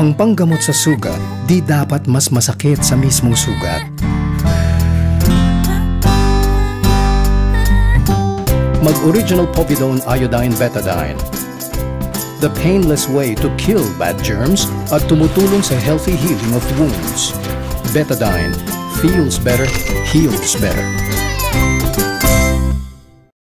Ang panggamot sa sugat, di dapat mas masakit sa mismong sugat. Mag-Original Povidone Iodine Betadine. The painless way to kill bad germs at tumutulong sa healthy healing of wounds. Betadine. Feels better, heals better.